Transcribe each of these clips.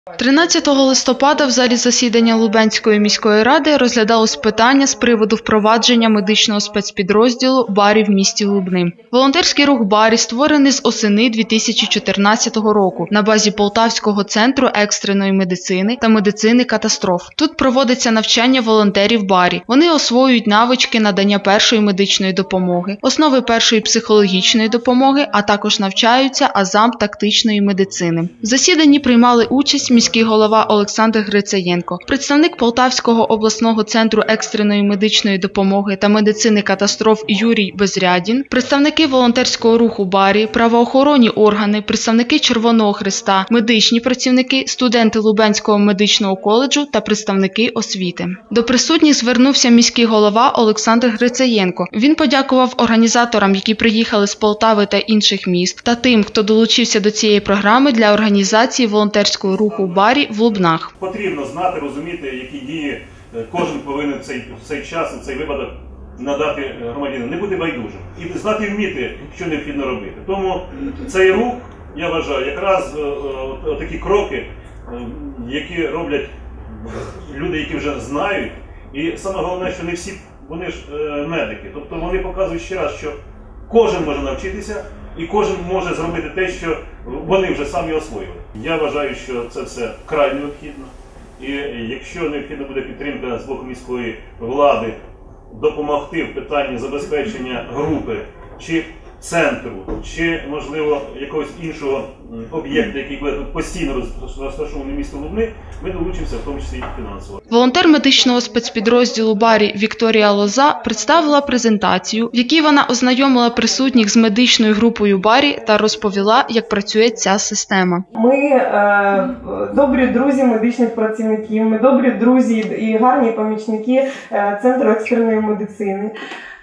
13 листопада в залі засідання Лубенської міської ради розглядалось питання з приводу впровадження медичного спецпідрозділу «Барі» в місті Лубни. Волонтерський рух «Барі» створений з осени 2014 року на базі Полтавського центру екстреної медицини та медицини катастроф. Тут проводиться навчання волонтерів «Барі». Вони освоюють навички надання першої медичної допомоги, основи першої психологічної допомоги, а також навчаються азам тактичної медицини. В засіданні приймали участь міський голова Олександр Грицаєнко, представник Полтавського обласного центру екстреної медичної допомоги та медицини катастроф Юрій Безрядін, представники волонтерського руху «Барі», правоохоронні органи, представники Червоного Хреста, медичні працівники, студенти Лубенського медичного коледжу та представники освіти. До присутніх звернувся міський голова Олександр Грицаєнко. Він подякував організаторам, які приїхали з Полтави та інших міст, та тим, хто долучився до цієї програми для організації волонтерського руху «Барі» в Лубнах. Потрібно знати, розуміти, які дії кожен повинен в цей час, в цей випадок надати громадянину. Не бути байдужим. І знати вміти, що необхідно робити. Тому цей рух, я вважаю, якраз такі кроки, які роблять люди, які вже знають. І саме головне, що не всі, вони ж медики. Тобто вони показують ще раз, що кожен може навчитися і кожен може зробити те, що вони вже самі освоїли. Я вважаю, що це все вкрай необхідно. І якщо необхідна буде підтримка з боку міської влади допомогти в питанні забезпечення групи чи центру, чи, можливо, якогось іншого об'єкта, який буде тут постійно розташований в місті Лубни, ми долучимося, в тому числі і фінансово. Волонтер медичного спецпідрозділу «Барі» Вікторія Лоза представила презентацію, в якій вона ознайомила присутніх з медичною групою «Барі» та розповіла, як працює ця система. Ми добрі друзі медичних працівників, ми добрі друзі і гарні помічники Центру екстреної медицини.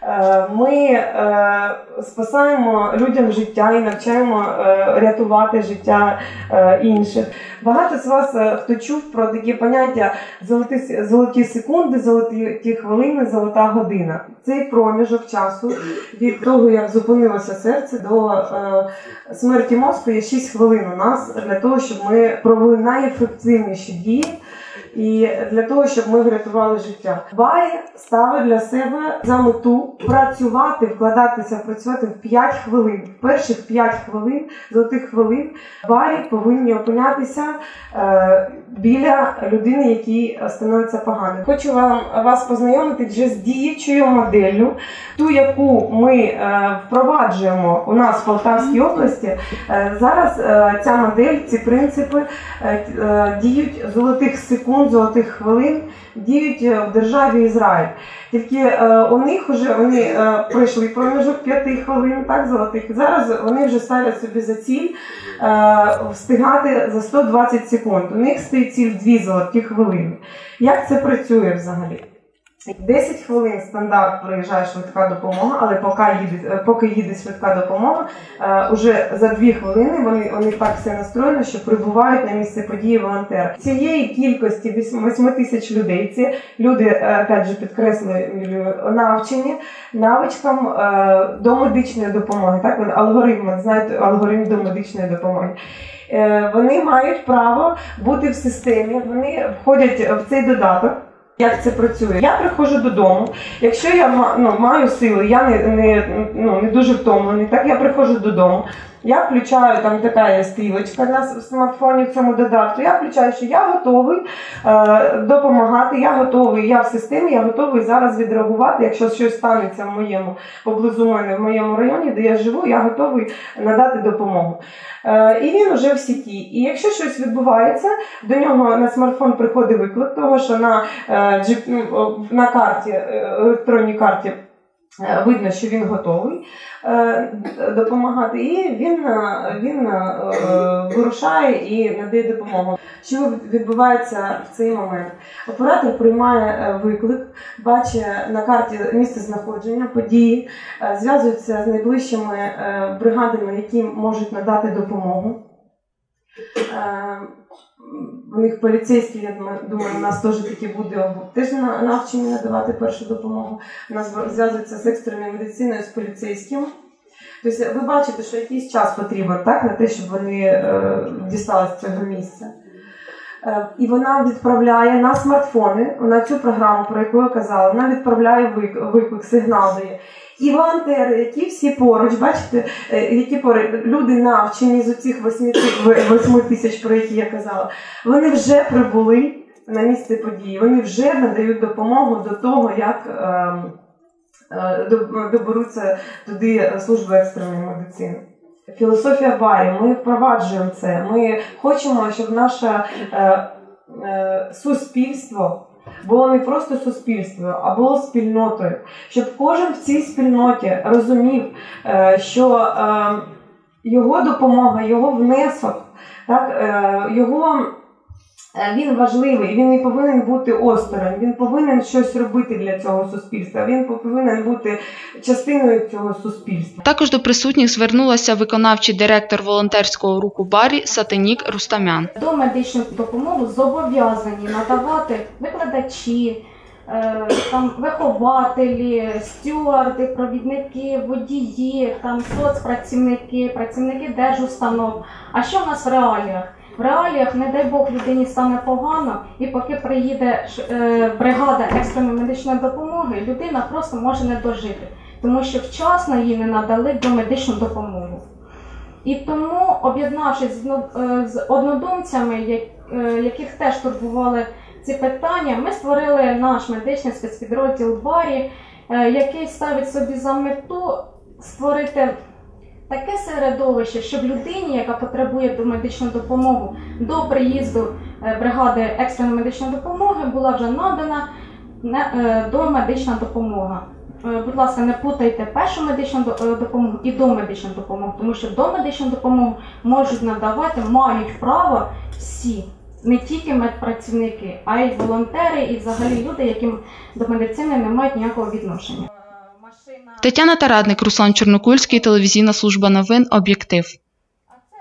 Ми спасаємо людям життя і навчаємо рятувати життя інших. Багато з вас, хто чув про такі поняття золоті секунди, золоті хвилини, золота година. Цей проміжок часу від того, як зупинилося серце, до смерті мозку є 6 хвилин у нас для того, щоб ми провели найефективніші дії і для того, щоб ми врятували життя. «Барі» ставить для себе за мету вкладатися в 5 хвилин. В перших 5 хвилин, золотих хвилин, «Барі» повинні опинятися біля людини, якій становиться погано. Хочу вас познайомити вже з діючою моделлю, ту, яку ми впроваджуємо у нас в Полтавській області. Зараз ця модель, ці принципи діють золотих секунд, золотих хвилин, діють в державі Ізраїль. Тільки у них вже вони пройшли проміжок 5 хвилин, так, золотих. Зараз вони вже ставлять собі за ціль встигати за 120 секунд. У них стоїть ціль 2 золоті хвилини. Як це працює взагалі? 10 хвилин стандарт приїжджає швидка допомога, але поки їде швидка допомога, уже за 2 хвилини вони так все настроєно, що прибувають на місце події волонтери. Цієї кількості 8 тисяч людей, ці люди, опять же, підкреслюю, навчені навичкам до медичної допомоги. Так, алгоритм, знаєте, алгоритм до медичної допомоги. Вони мають право бути в системі, вони входять в цей додаток. Як це працює? Я приходжу додому, якщо я маю сили, я не дуже втомлений, так, я приходжу додому, я включаю, там така є стрілочка на смартфоні в цьому додатку, я включаю, що я готовий допомагати, я в системі, я готовий зараз відреагувати, якщо щось станеться поблизу мене, в моєму районі, де я живу, я готовий надати допомогу. І він вже в сіті. І якщо щось відбувається, до нього на смартфон приходить виклик того, що на карті, електронній карті видно, що він готовий допомагати, і він вирушає і надає допомогу. Що відбувається в цей момент? Оператор приймає виклик, бачить на карті місце знаходження, події, зв'язується з найближчими бригадами, які можуть надати допомогу. У них поліцейські, я думаю, у нас теж такі буде, теж навчені надавати першу допомогу. У нас зв'язуються з екстреною медициною, з поліцейським. Тобто ви бачите, що якийсь час потрібен, так, на те, щоб вони дісталися з цього місця. і вона відправляє на смартфони, на цю програму, про яку я казала, вона відправляє виклик, сигнал дає. І волонтери, які всі поруч, бачите, які поруч, люди навчені з оцих 8 тисяч, про які я казала, вони вже прибули на місце події, вони вже надають допомогу до того, як доберуться туди служби екстреної медицини. Філософія Барі, ми впроваджуємо це, ми хочемо, щоб наше суспільство було не просто суспільством, а було спільнотою. Щоб кожен в цій спільноті розумів, що його допомога, його внесок, так, він важливий, він не повинен бути осторонь, він повинен щось робити для цього суспільства, він повинен бути частиною цього суспільства. Також до присутніх звернулася виконавчий директор волонтерського руху Барі Сатинік Рустамян. До медичну допомогу зобов'язані надавати викладачі, вихователі, стюарди, провідники, водії, соцпрацівники, працівники держустанов. А що в нас в реаліях? В реаліях, не дай Бог, людині стане погано, і поки приїде бригада екстреної медичної допомоги, людина просто може не дожити, тому що вчасно їй не надали домедичну допомогу. І тому, об'єднавшись з однодумцями, яких теж турбували ці питання, ми створили наш медичний спецпідрозділ Барі, який ставить собі за мету створити таке середовище, щоб людині, яка потребує домедичну допомогу, до приїзду бригади екстреної медичної допомоги була вже надана домедична допомога. Будь ласка, не плутайте першу медичну допомогу і домедичну допомогу, тому що домедичну допомогу можуть надавати, мають право всі, не тільки медпрацівники, а й волонтери і взагалі люди, які до медицини не мають ніякого відношення. Тетяна Тарадник, Руслан Чорнокульський, телевізійна служба новин «Об'єктив».